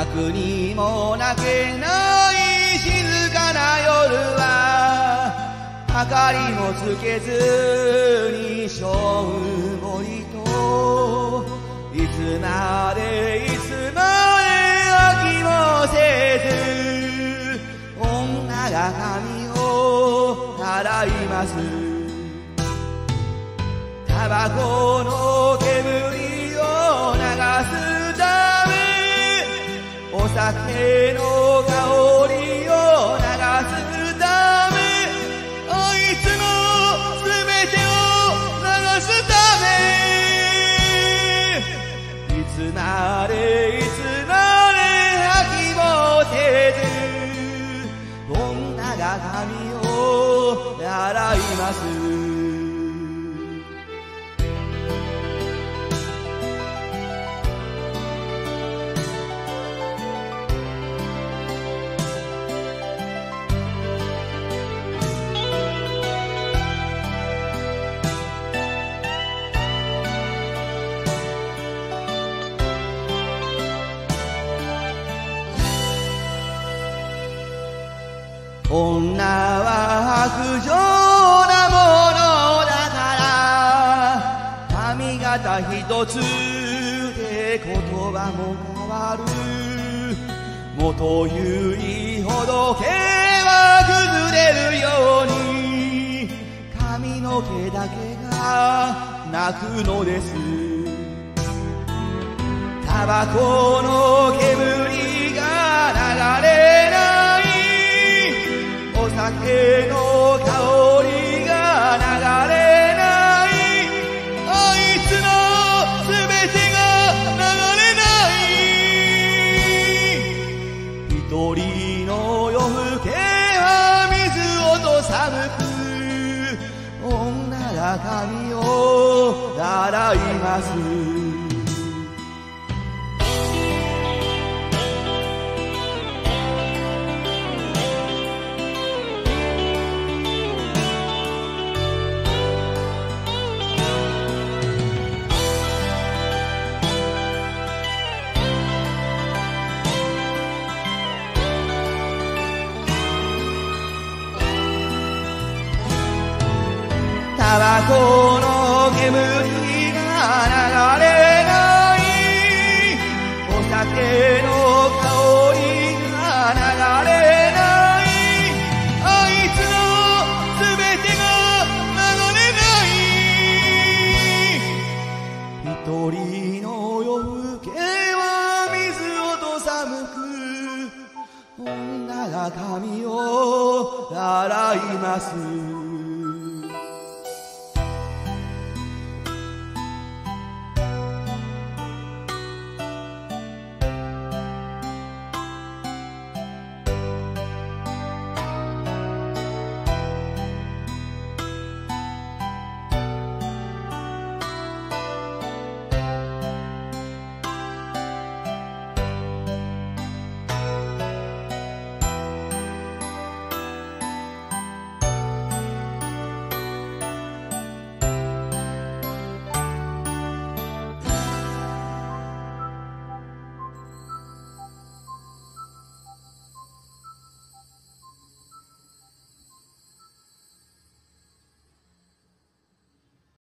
泣くにも泣けない静かな夜は明かりもつけずにしょんぼりといつまでいつまで飽きもせず女が髪を洗いますタバコの煙を流すためお酒の香りを流すためあいつのすべてを流すためいつまでいつまで飽きもせず女が髪を洗います女は薄情なものだから髪型一つで言葉も変わる元ゆいほど毛は崩れるように髪の毛だけが泣くのですタバコの煙が流れないお酒の香りが流れないあいつのすべてが流れない一人の夜更けは水音寒く女が髪を洗いますタバコの煙が流れないお酒の香りが流れないあいつのすべてが流れない一人の夜更けは水音寒く女が髪を洗います